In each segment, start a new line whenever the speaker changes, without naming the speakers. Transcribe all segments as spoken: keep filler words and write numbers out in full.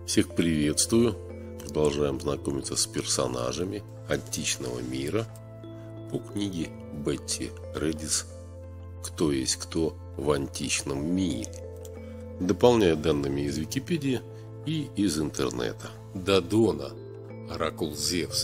Всех приветствую! Продолжаем знакомиться с персонажами античного мира по книге Бетти Редис «Кто есть кто в античном мире», дополняя данными из Википедии и из интернета. Додона – оракул Зевса.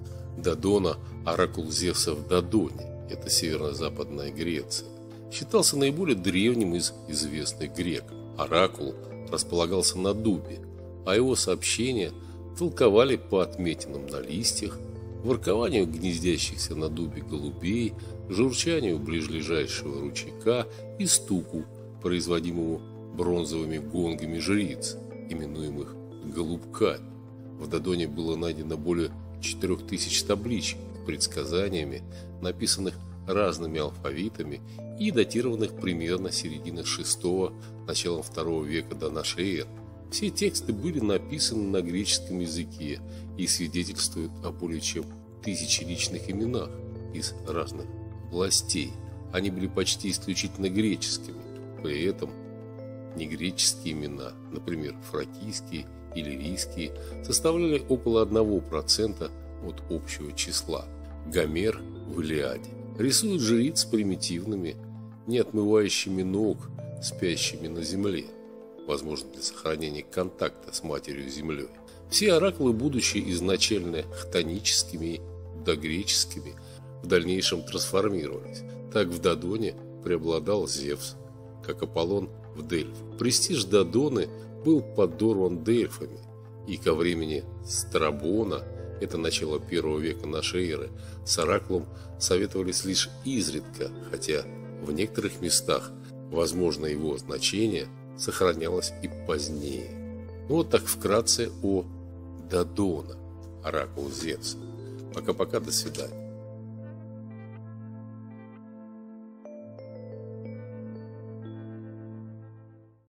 Додона – оракул Зевса в Додоне. Это северо-западная Греция. Считался наиболее древним из известных греков. Оракул располагался на дубе, а его сообщения толковали по отметинам на листьях, воркованию гнездящихся на дубе голубей, журчанию ближайшего ручейка и стуку, производимому бронзовыми гонгами жриц, именуемых голубками. В Додоне было найдено более четырех тысяч табличек с предсказаниями, написанных разными алфавитами и датированных примерно серединой шестого – началом второго века до нашей эры. Все тексты были написаны на греческом языке и свидетельствуют о более чем тысяче личных именах из разных областей. Они были почти исключительно греческими. При этом негреческие имена, например, фракийские или лирийские, составляли около одного процента от общего числа. Гомер в Илиаде рисует жриц примитивными, не отмывающими ног, спящими на земле, возможно, для сохранения контакта с матерью-землей. Все оракулы, будучи изначально хтоническими, догреческими, в дальнейшем трансформировались. Так в Додоне преобладал Зевс, как Аполлон в Дельфах. Престиж Додоны был подорван Дельфами, и ко времени Страбона, это начало первого века нашей эры, с оракулом советовались лишь изредка, хотя в некоторых местах, возможно, его значение сохранялось и позднее. Вот так вкратце о Додона, оракул Зевса. Пока-пока, до свидания.